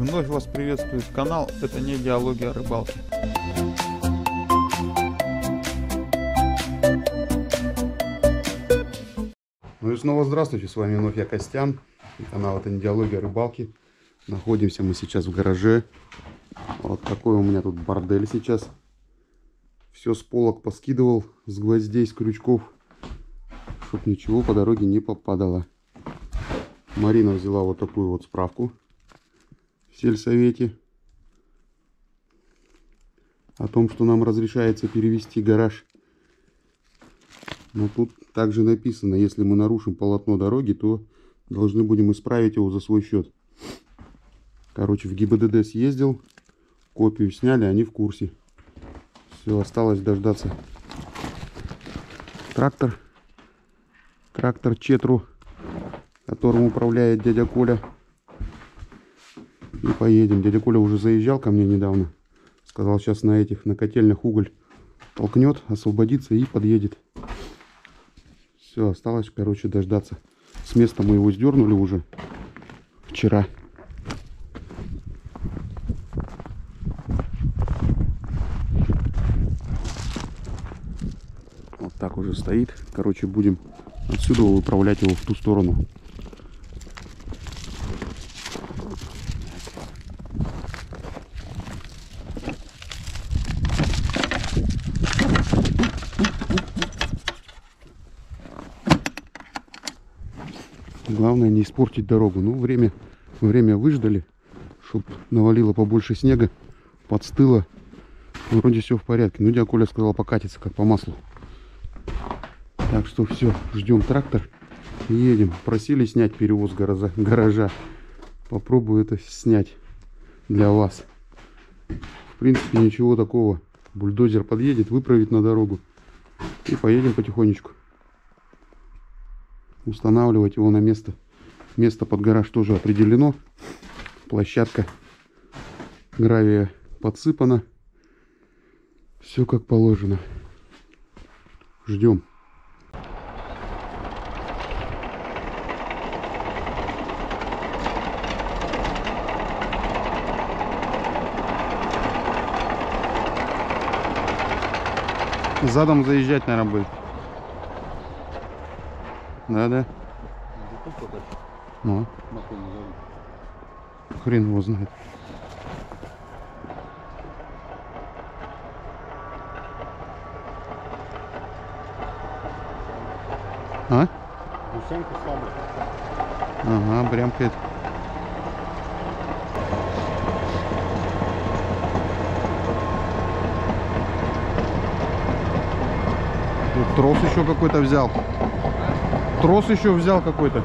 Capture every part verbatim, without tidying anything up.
Вновь вас приветствует канал «Это не диалоги о рыбалке». Ну и снова здравствуйте, с вами вновь я, Костян, и канал «Это не диалоги о рыбалке». Находимся мы сейчас в гараже. Вот такой у меня тут бордель сейчас. Все с полок поскидывал, с гвоздей, с крючков, чтоб ничего по дороге не попадало. Марина взяла вот такую вот справку в сельсовете о том, что нам разрешается перевести гараж. Но тут также написано, если мы нарушим полотно дороги, то должны будем исправить его за свой счет. Короче, в ГИБДД съездил, копию сняли, они в курсе. Все, осталось дождаться. Трактор. Трактор Четру, которым управляет дядя Коля. И поедем. Дядя Коля уже заезжал ко мне недавно. Сказал, сейчас на этих, на котельных уголь толкнет, освободится и подъедет. Все, осталось, короче, дождаться. С места мы его сдернули уже вчера. Вот так уже стоит. Короче, будем отсюда управлять его в ту сторону. Главное не испортить дорогу. Ну, время, время выждали, чтобы навалило побольше снега, подстыло. Вроде все в порядке. Ну, дядя Коля сказал, покатится как по маслу. Так что все, ждем трактор и едем. Просили снять перевоз гаража. гаража. Попробую это снять для вас. В принципе, ничего такого. Бульдозер подъедет, выправит на дорогу. И поедем потихонечку. Устанавливать его на место. Место под гараж тоже определено. Площадка гравия подсыпана. Все как положено. Ждем. Задом заезжать, наверное, будет. Да, да. Ну. Хрен его знает. А? Гусенка слабая. Ага, брямкает. Тут трос еще какой-то взял. Трос еще взял какой-то.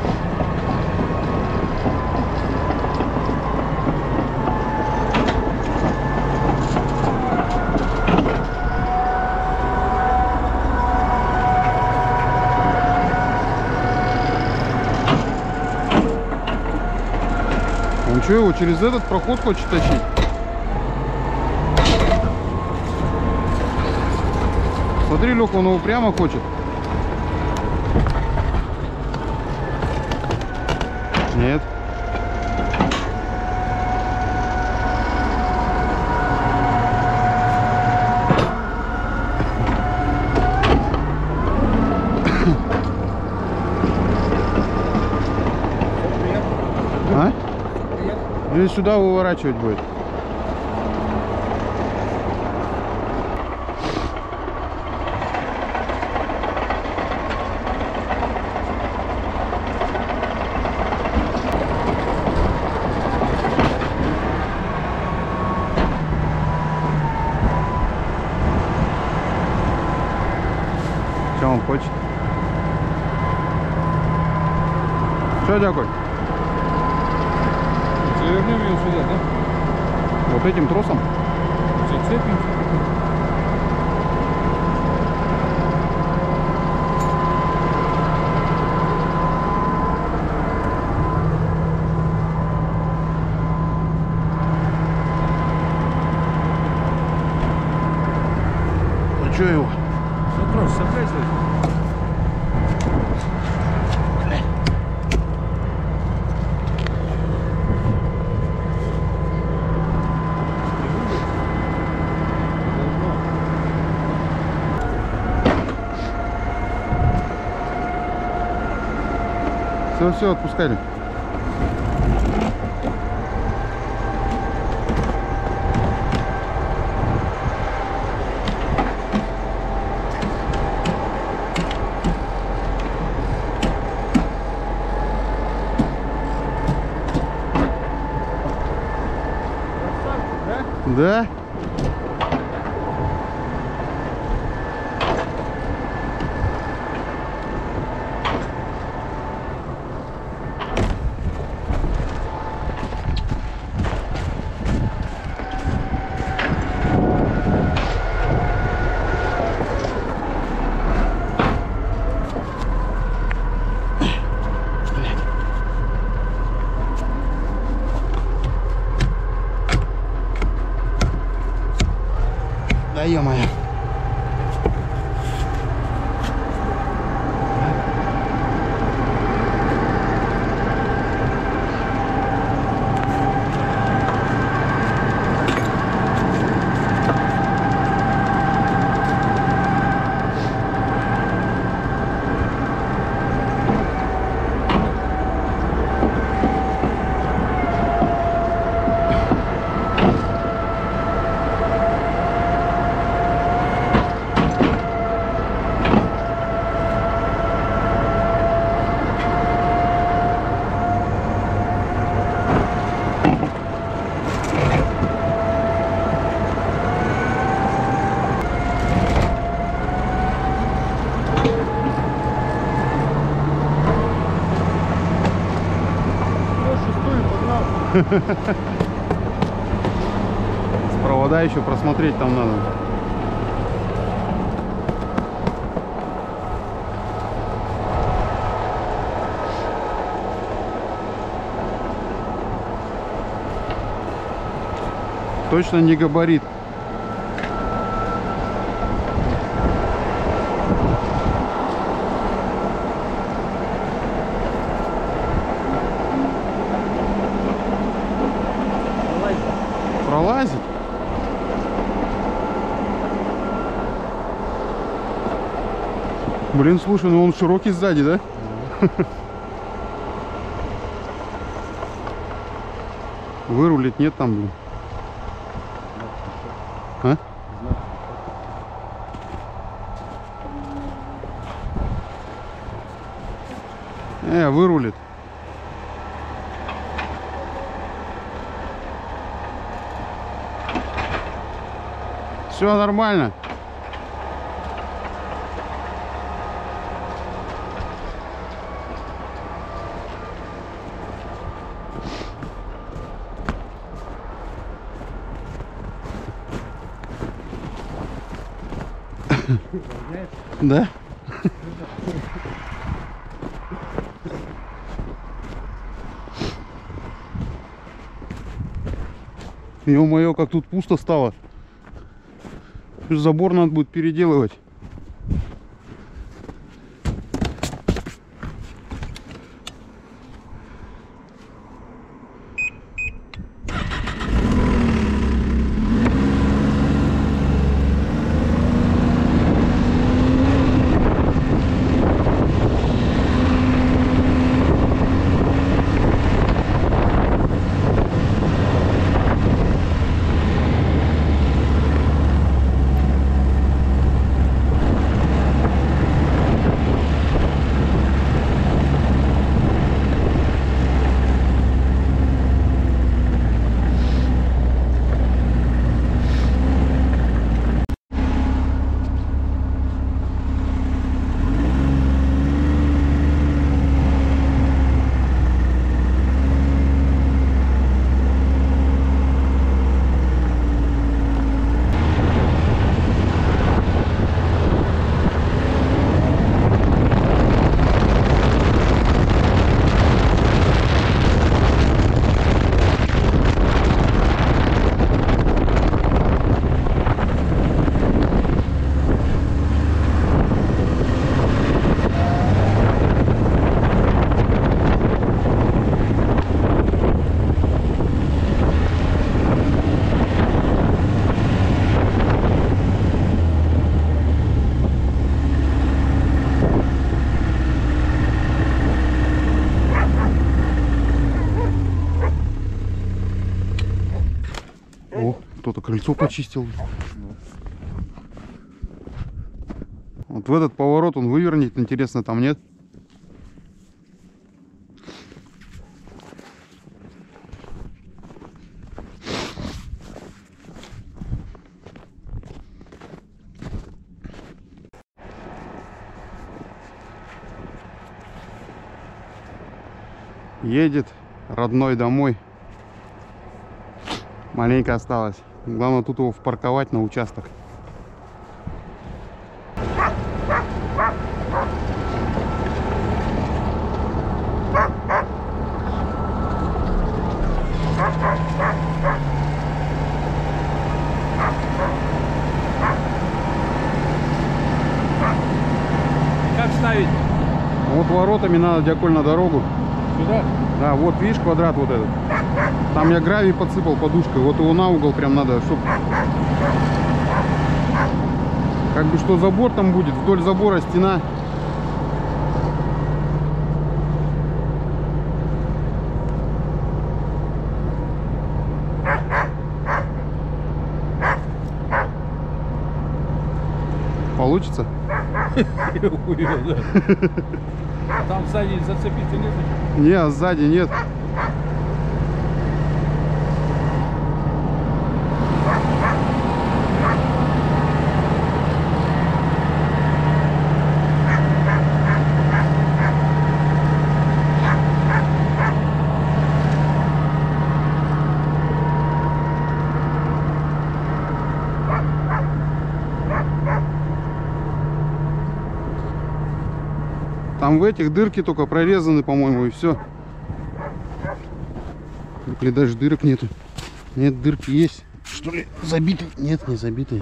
Он что, его через этот проход хочет тащить? Смотри, Леха, он его прямо хочет. Нет. А? Или сюда выворачивать будет? Что он хочет? Что, дядя Коль? Завернем ее сюда, да? Вот этим тросом? Зацепим. А что его? Трос, сопляйся. Все, все, отпускали. Да? Да ё-моё. С провода еще просмотреть там надо. Точно не габарит. Пролазит? Блин, слушай, ну он широкий сзади, да? Вырулить нет там, блин. А? Э, вырулит. Все нормально. Да? Ё-моё, как тут пусто стало. Забор надо будет переделывать. крыльцо почистил. Вот в этот поворот он вывернет, интересно, там нет? Едет родной домой. Маленько осталось. Главное тут его впарковать на участок. Как ставить? Вот воротами надо, Дякуль, на дорогу. Сюда? Да, вот видишь квадрат вот этот. Там я гравий подсыпал подушкой. Вот его на угол прям надо, чтобы... Как бы что забор там будет, вдоль забора стена. Получится? Там сзади зацепиться нет? Не, а сзади нет. Там в этих дырки только прорезаны, по-моему, и все. Или даже дырок нету. Нет, дырки есть. Что ли, забитые? Нет, не забитые.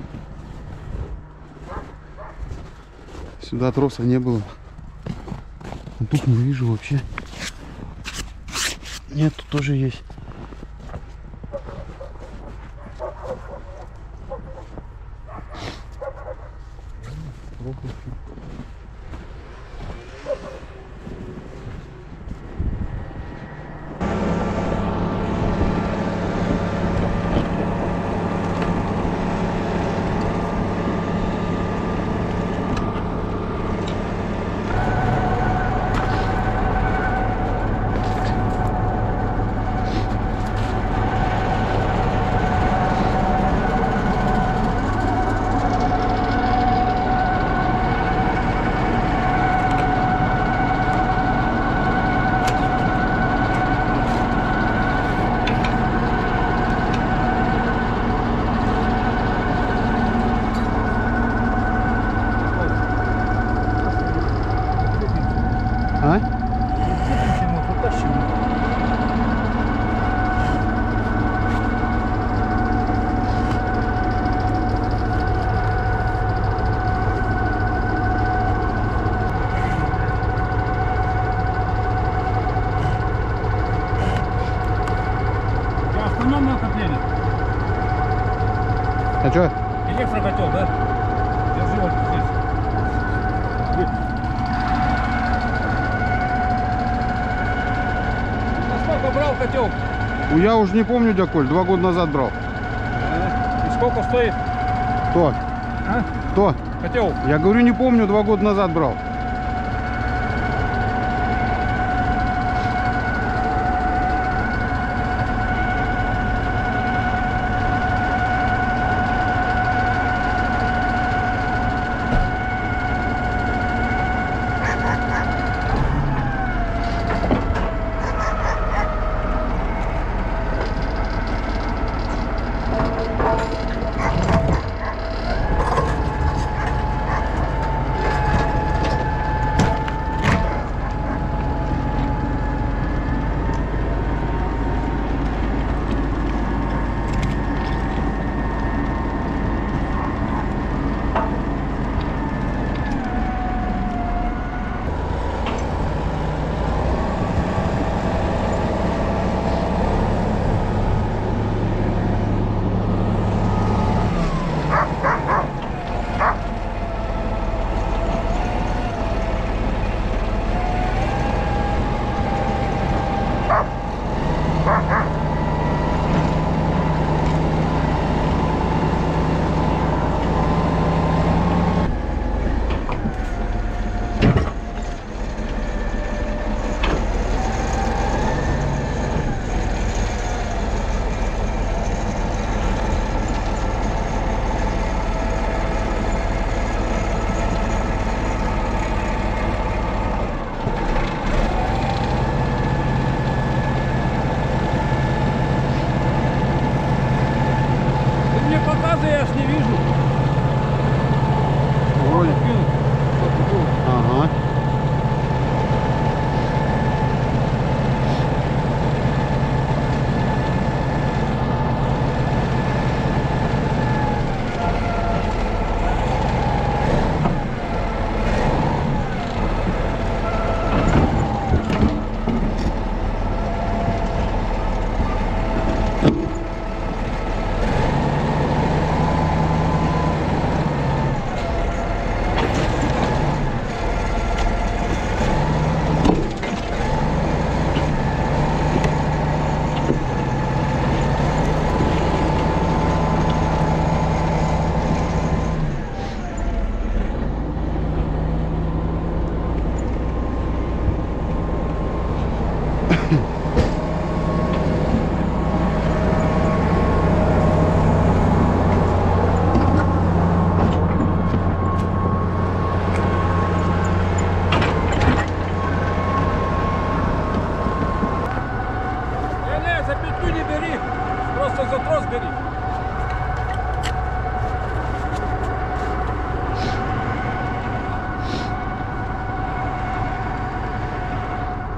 Сюда троса не было. А тут не вижу вообще. Нет, тут тоже есть. А? Автономное отопление. А что? Электрокотел, да? Держи вот здесь. Сколько брал котел? Ну, я уже не помню, Дякуль, два года назад брал. И сколько стоит? Кто? А? Кто? Котел? Я говорю, не помню, два года назад брал.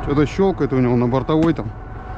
Что-то щелкает у него на бортовой там.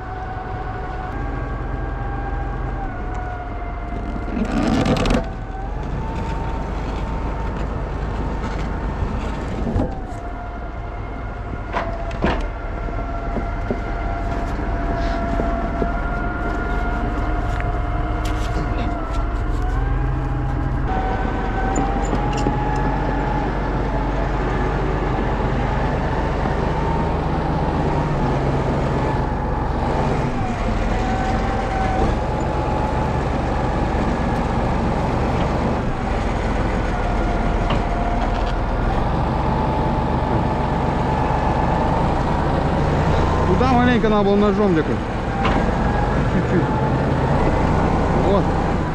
Туда маленько надо было ножом где-то. Чуть-чуть. Вот.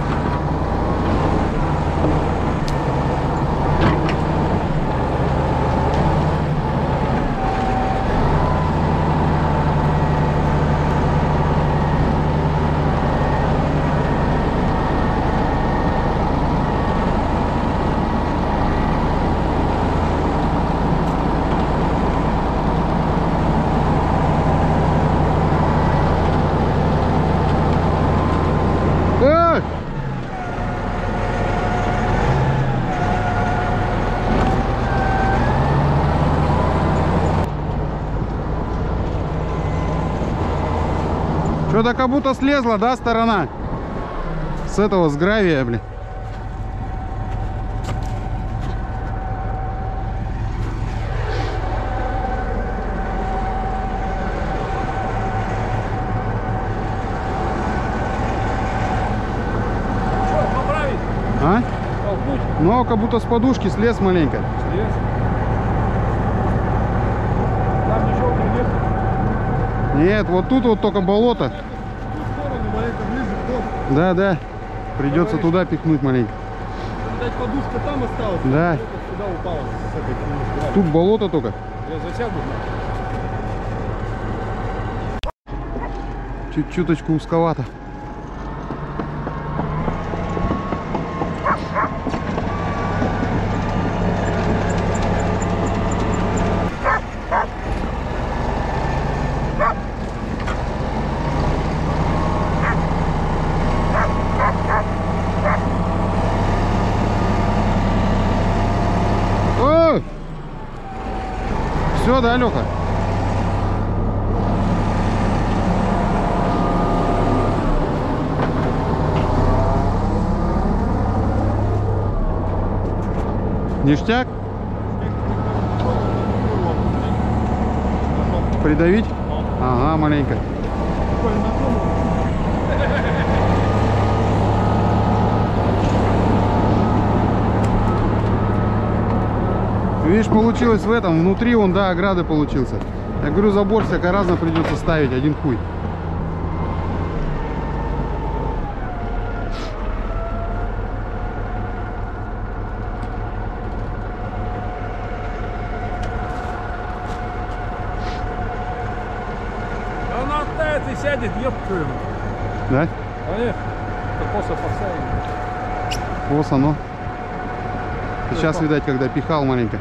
Что-то как будто слезла, да, сторона? С этого, с гравия, блин. Что, поправить? А? Толкнуть? Ну, как будто с подушки слез маленько. Слез. Там ничего нет. Нет, вот тут вот только болото. Да, да. Придется туда пихнуть маленько. Видать, подушка там осталась. Да. Сюда упала с этой. Тут болото только. Я засяду. Чуть чуточку узковато. Все, да, Леха? Ништяк? Придавить? Ага, маленько. Видишь, получилось в этом, внутри он, да, ограды получился. Я говорю, забор всяко разно придется ставить, один хуй. Она оттает и сядет, ёпта. Да? Конечно. Это косо поставим. Косо, но. Сейчас, видать, когда пихал маленько.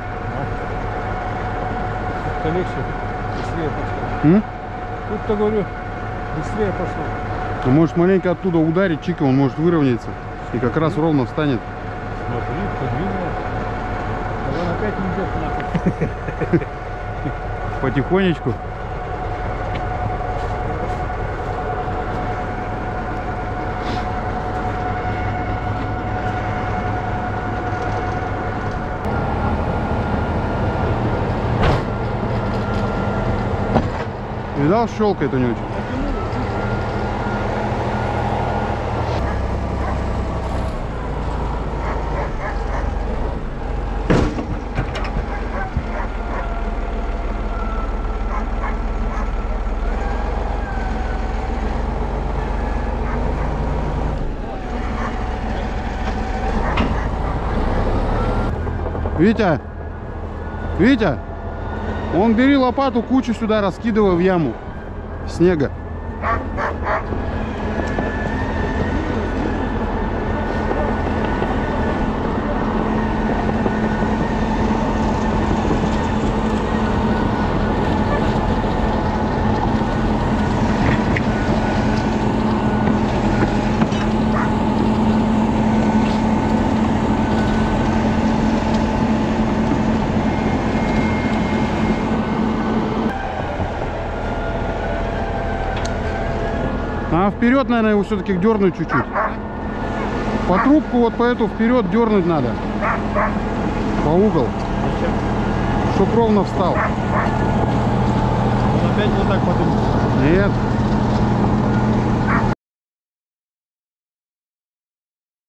Это легче. Быстрее пошло. М? Тут-то, говорю, быстрее пошло. Ну, может маленько оттуда ударить, чика, он может выровняться. И как раз ровно встанет. Смотри, подвинула. А он опять не идет нахуй. Потихонечку. Видал, щелкает у него. Витя, Витя, он бери лопату, кучу сюда раскидывай в яму снега. А вперед, наверное, его все-таки дернуть чуть-чуть. По трубку вот по эту вперед дернуть надо. По угол. Чтоб ровно встал. Он опять вот так подумал. Нет.